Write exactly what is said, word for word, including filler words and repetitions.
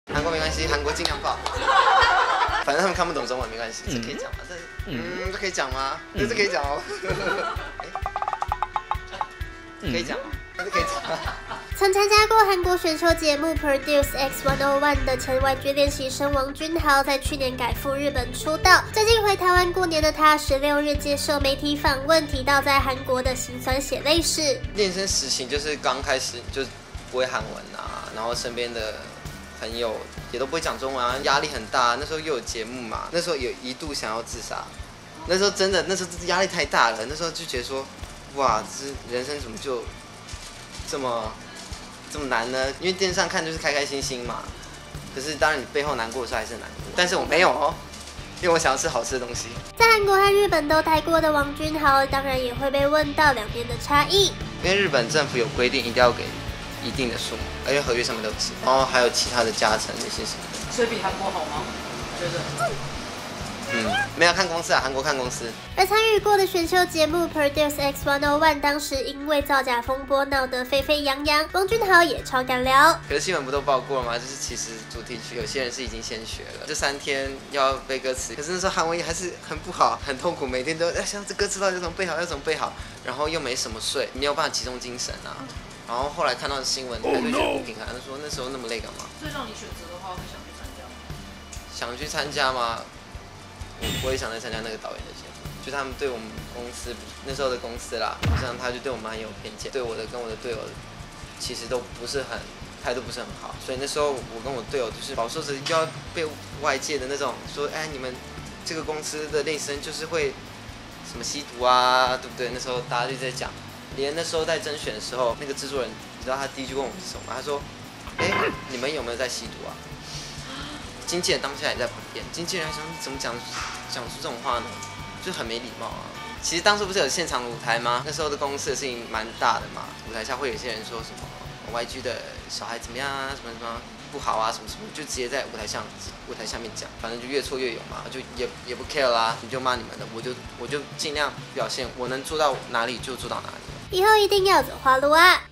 韩国没关系，韩国尽量报。反正他们看不懂中文没关系，这可以讲吗？这嗯，这可以讲吗？这这可以讲哦。可以讲吗？这可以讲。 曾参加过韩国选秀节目 Produce X 一零一的前 Y G 练习生王俊豪，在去年改赴日本出道。最近回台湾过年的他，十六日接受媒体访问，提到在韩国的辛酸血泪史。 练生实行就是刚开始就不会韩文啊，然后身边的朋友也都不会讲中文啊，压力很大。那时候又有节目嘛，那时候有一度想要自杀。那时候真的，那时候压力太大了，那时候就觉得说，哇，这人生怎么就这么这么难呢？因为电视上看就是开开心心嘛，可是当然你背后难过的时候还是很难过。但是我没有哦，因为我想要吃好吃的东西。 在韩国和日本都待过的王俊豪，当然也会被问到两边的差异。 因为日本政府有规定，一定要给一定的数目，而且合约上面都有写，然后还有其他的加成那些什么的。 所以比韩国好吗？觉得？ 嗯，没有看公司啊，韩国看公司。 而参与过的选秀节目 Produce X 一零一，当时因为造假风波闹得沸沸扬扬，王俊豪也超敢聊。 可是新闻不都报过了吗？就是其实主题曲有些人是已经先学了，这三天要背歌词，可是那时候韩文也还是很不好，很痛苦，每天都在想这歌词到底要怎么背好，要怎么背好，然后又没什么睡，没有办法集中精神啊。然后后来看到的新闻，还对觉得不平衡，他说那时候那么累干嘛？ 所以让你选择的话，会想去参加吗？ 想去参加吗？我我也想再参加那个导演的节目，就他们对我们公司那时候的公司啦，好像他就对我们很有偏见，对我的跟我的队友其实都不是很态度不是很好，所以那时候我跟我队友就是饱受着就要被外界的那种说，哎，你们这个公司的练习生就是会什么吸毒啊，对不对？那时候大家就在讲，连那时候在甄选的时候，那个制作人你知道他第一句问我是什么吗？他说，哎，你们有没有在吸毒啊？经纪人当下也在旁边，经纪人还说你怎么讲讲出这种话呢？就很没礼貌啊。其实当初不是有现场舞台吗？那时候的公司的事情蛮大的嘛，舞台下会有些人说什么 Y G 的小孩怎么样啊，什么什么不好啊，什么什么，就直接在舞台上舞台下面讲，反正就越挫越勇嘛，就也也不 care 啦，你就骂你们的，我就我就尽量表现，我能做到哪里就做到哪里。 以后一定要走花路啊！